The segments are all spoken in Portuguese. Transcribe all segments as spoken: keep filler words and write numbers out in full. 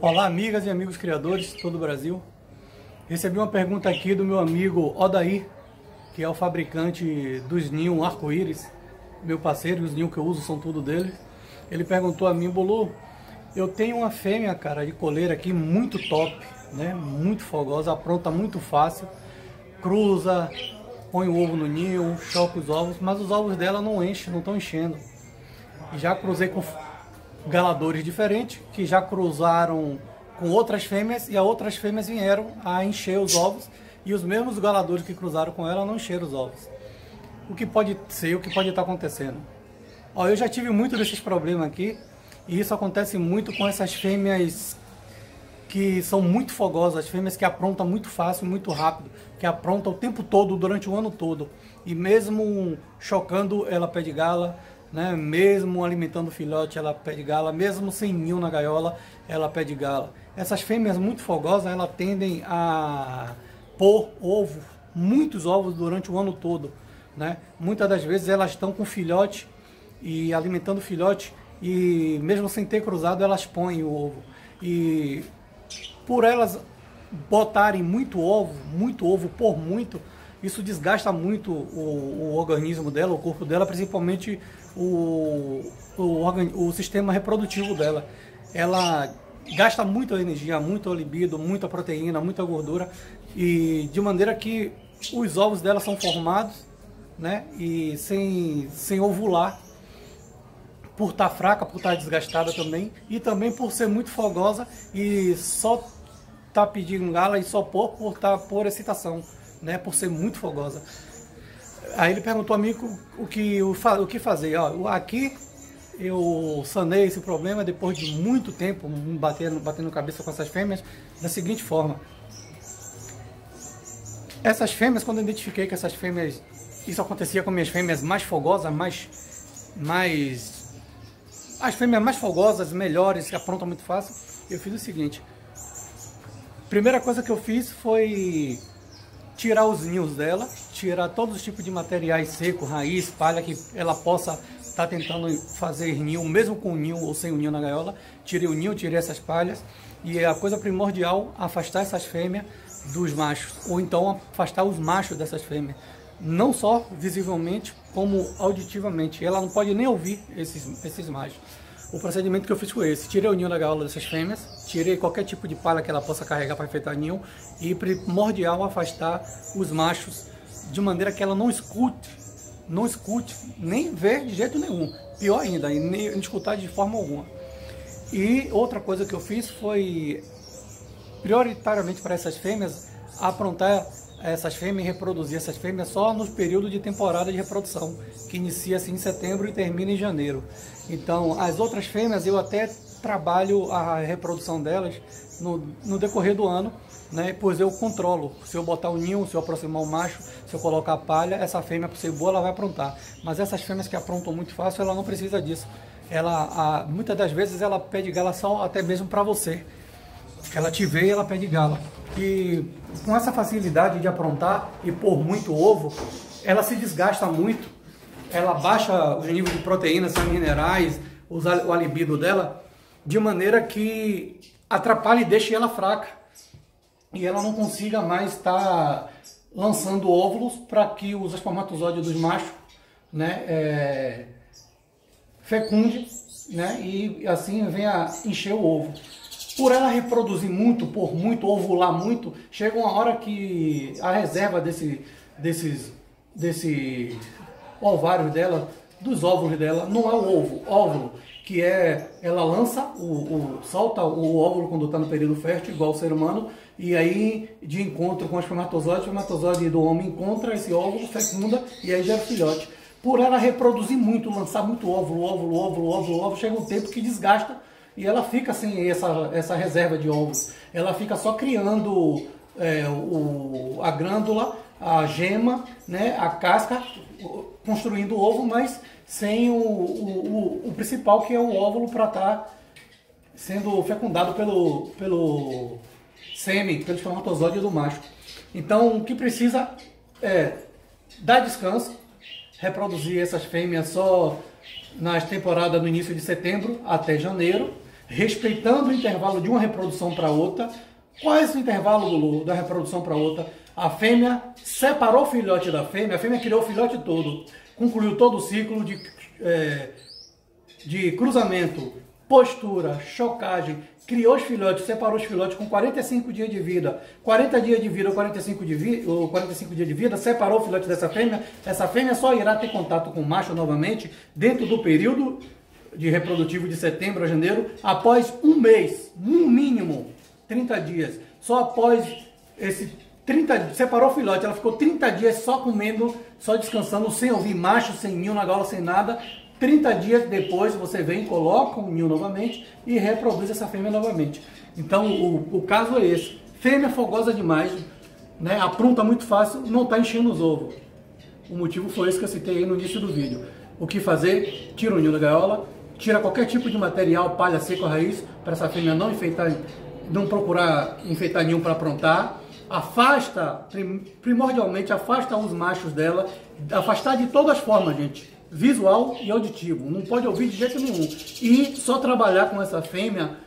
Olá, amigas e amigos criadores de todo o Brasil. Recebi uma pergunta aqui do meu amigo Odair, que é o fabricante dos ninhos arco-íris, meu parceiro, os ninhos que eu uso são tudo dele. Ele perguntou a mim: Bolu, eu tenho uma fêmea, cara, de coleira aqui muito top, né? Muito fogosa, apronta muito fácil, cruza, põe o ovo no ninho, choca os ovos, mas os ovos dela não enchem, não estão enchendo. Já cruzei com galadores diferentes, que já cruzaram com outras fêmeas, e as outras fêmeas vieram a encher os ovos, e os mesmos galadores que cruzaram com ela não encheram os ovos. O que pode ser, o que pode estar acontecendo? Ó, eu já tive muito desses problemas aqui, e isso acontece muito com essas fêmeas que são muito fogosas, as fêmeas que aprontam muito fácil, muito rápido, que aprontam o tempo todo, durante o ano todo, e mesmo chocando, ela pede gala, né? Mesmo alimentando o filhote, ela pede gala, mesmo sem ninho na gaiola, ela pede gala. Essas fêmeas muito fogosas, elas tendem a pôr ovo, muitos ovos durante o ano todo, né? Muitas das vezes elas estão com filhote e alimentando o filhote, e mesmo sem ter cruzado, elas põem o ovo. E por elas botarem muito ovo, muito ovo por muito, isso desgasta muito o, o organismo dela, o corpo dela, principalmente o, o, o sistema reprodutivo dela. Ela gasta muita energia, muita libido, muita proteína, muita gordura, e de maneira que os ovos dela são formados, né, e sem, sem ovular, por estar fraca, por estar desgastada também, e também por ser muito fogosa e só estar pedindo gala e só pôr por estar por excitação, né, por ser muito fogosa. Aí ele perguntou a mim o que, o, o que fazer. Ó, aqui eu sanei esse problema depois de muito tempo batendo, batendo cabeça com essas fêmeas da seguinte forma. Essas fêmeas, quando eu identifiquei que essas fêmeas, isso acontecia com minhas fêmeas mais fogosas, mais, mais as fêmeas mais fogosas, melhores, que aprontam muito fácil, eu fiz o seguinte. Primeira coisa que eu fiz foi tirar os ninhos dela, tirar todos os tipos de materiais secos, raiz, palha, que ela possa estar tentando fazer ninho, mesmo com o ninho ou sem o ninho na gaiola. Tirei o ninho, tirei essas palhas, e a coisa primordial, afastar essas fêmeas dos machos, ou então afastar os machos dessas fêmeas, não só visivelmente, como auditivamente. Ela não pode nem ouvir esses, esses machos. O procedimento que eu fiz foi esse: tirei o ninho da gaiola dessas fêmeas, tirei qualquer tipo de palha que ela possa carregar para enfeitar ninho, e primordial afastar os machos, de maneira que ela não escute, não escute, nem ver de jeito nenhum, pior ainda, e nem escutar de forma alguma. E outra coisa que eu fiz foi, prioritariamente para essas fêmeas, aprontar essas fêmeas, reproduzir essas fêmeas só no período de temporada de reprodução, que inicia-se em setembro e termina em janeiro. Então, as outras fêmeas eu até trabalho a reprodução delas no, no decorrer do ano, né? Pois eu controlo. Se eu botar o ninho, se eu aproximar o macho, se eu colocar a palha, essa fêmea, por ser boa, ela vai aprontar. Mas essas fêmeas que aprontam muito fácil, ela não precisa disso. Ela, a, muitas das vezes ela pede gala só até mesmo para você. Ela te vê e ela pede gala. E com essa facilidade de aprontar e pôr muito ovo, ela se desgasta muito, ela baixa o nível de proteínas, minerais, o libido dela, de maneira que atrapalha e deixa ela fraca. E ela não consiga mais estar lançando óvulos para que os espermatozoides dos machos, né, é, fecunde, né, e assim venha encher o ovo. Por ela reproduzir muito, por muito, ovular muito, chega uma hora que a reserva desse, desses, desses ovários dela, dos óvulos dela, não é o ovo, óvulo, que é, ela lança, o, o, solta o óvulo quando está no período fértil, igual o ser humano, e aí de encontro com o espermatozoide, o espermatozoide do homem encontra esse óvulo, fecunda, e aí gera filhote. Por ela reproduzir muito, lançar muito óvulo, óvulo, óvulo, óvulo, óvulo, chega um tempo que desgasta, e ela fica sem essa, essa reserva de ovos. Ela fica só criando é, o, a glândula, a gema, né, a casca, construindo o ovo, mas sem o, o, o, o principal, que é o óvulo, para estar sendo fecundado pelo, pelo sêmen, pelo espermatozoide do macho. Então, o que precisa é dar descanso, reproduzir essas fêmeas só nas temporadas no início de setembro até janeiro, respeitando o intervalo de uma reprodução para outra. Qual é esse intervalo, Lulu, da reprodução para outra? A fêmea separou o filhote da fêmea, a fêmea criou o filhote todo, concluiu todo o ciclo de, é, de cruzamento, postura, chocagem, criou os filhotes, separou os filhotes com quarenta e cinco dias de vida, quarenta dias de vida ou quarenta e cinco, de vi, ou quarenta e cinco dias de vida, separou o filhote dessa fêmea, essa fêmea só irá ter contato com o macho novamente dentro do período de reprodutivo de setembro a janeiro, após um mês, no mínimo trinta dias. Só após esse trinta dias, separou o filhote, ela ficou trinta dias só comendo, só descansando, sem ouvir macho, sem ninho na gaiola, sem nada. trinta dias depois você vem, coloca um ninho novamente e reproduz essa fêmea novamente. Então o, o caso é esse. Fêmea fogosa demais, né? Apronta muito fácil, não está enchendo os ovos. O motivo foi esse que eu citei aí no início do vídeo. O que fazer? Tira o ninho da gaiola, tira qualquer tipo de material, palha seca, raiz, para essa fêmea não enfeitar, não procurar enfeitar ninho para aprontar. Afasta, primordialmente, afasta os machos dela, afastar de todas as formas, gente, visual e auditivo, não pode ouvir de jeito nenhum, e só trabalhar com essa fêmea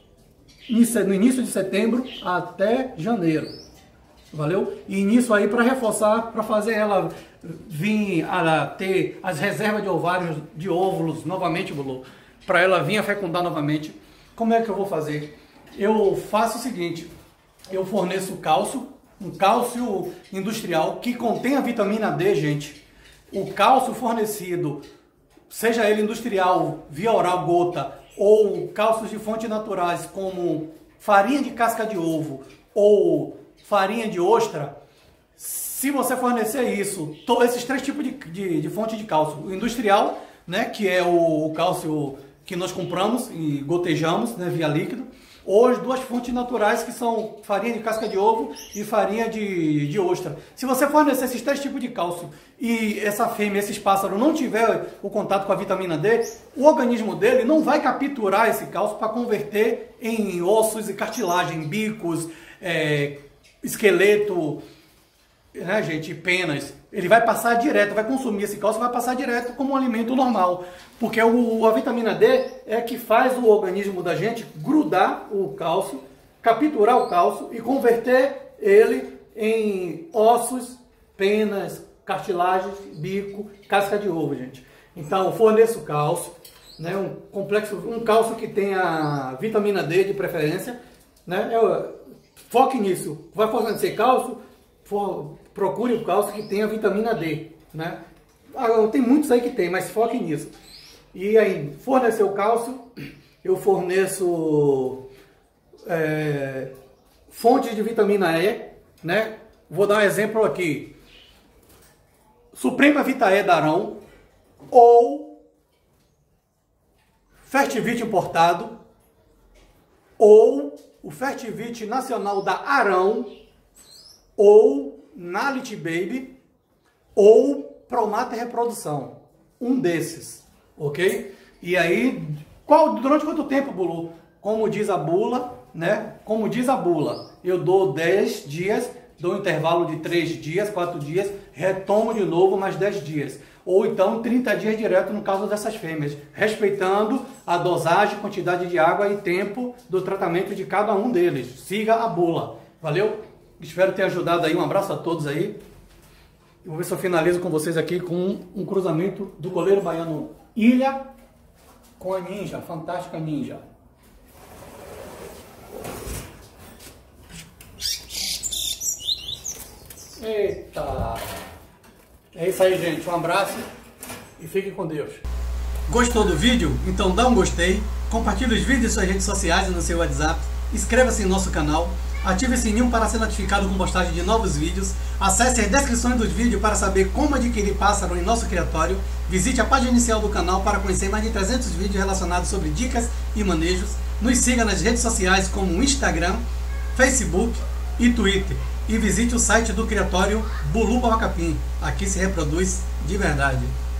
no início de setembro até janeiro, valeu? E nisso aí para reforçar, para fazer ela vir a ter as reservas de ovários, de óvulos novamente, para ela vir a fecundar novamente. Como é que eu vou fazer? Eu faço o seguinte: eu forneço cálcio, um cálcio industrial que contém a vitamina D, gente. O cálcio fornecido, seja ele industrial, via oral, gota, ou cálcios de fontes naturais, como farinha de casca de ovo ou farinha de ostra, se você fornecer isso, esses três tipos de, de, de fonte de cálcio, o industrial, né, que é o, o cálcio que nós compramos e gotejamos, né, via líquido, ou as duas fontes naturais, que são farinha de casca de ovo e farinha de, de ostra. Se você fornecer esses três tipos de cálcio e essa fêmea, esses pássaros, não tiver o contato com a vitamina D, o organismo dele não vai capturar esse cálcio para converter em ossos e cartilagem, bicos, é, esqueleto, né, gente, penas. Ele vai passar direto, vai consumir esse cálcio, vai passar direto como um alimento normal. Porque o, a vitamina D é que faz o organismo da gente grudar o cálcio, capturar o cálcio e converter ele em ossos, penas, cartilagens, bico, casca de ovo, gente. Então, forneço cálcio, né, um complexo, um cálcio que tenha vitamina D de preferência, né, eu, foque nisso. Vai fornecer cálcio, for, procure o cálcio que tenha vitamina D, né? Ah, tem muitos aí que tem, mas foque nisso. E aí, fornecer o cálcio, eu forneço é, fontes de vitamina E, né? Vou dar um exemplo aqui. Suprema Vita E da Arão ou Fertivite importado ou o Fertivite nacional da Arão ou Nalit Baby ou Promata Reprodução, um desses, ok? E aí, qual, durante quanto tempo, Bulu? Como diz a bula, né? Como diz a bula, eu dou dez dias, dou um intervalo de três dias, quatro dias, retomo de novo mais dez dias. Ou então trinta dias direto no caso dessas fêmeas, respeitando a dosagem, quantidade de água e tempo do tratamento de cada um deles. Siga a bula, valeu? Espero ter ajudado aí, um abraço a todos aí. Eu vou ver se eu finalizo com vocês aqui com um, um cruzamento do goleiro baiano Ilha com a Ninja, fantástica Ninja. Eita! É isso aí, gente. Um abraço e fiquem com Deus. Gostou do vídeo? Então dá um gostei, compartilhe os vídeos em suas redes sociais e no seu WhatsApp, inscreva-se em nosso canal, ative o sininho para ser notificado com postagem de novos vídeos, acesse as descrições dos vídeos para saber como adquirir pássaro em nosso criatório, visite a página inicial do canal para conhecer mais de trezentos vídeos relacionados sobre dicas e manejos, nos siga nas redes sociais como o Instagram, Facebook e Twitter e visite o site do criatório Bulu Babacapim, aqui se reproduz de verdade.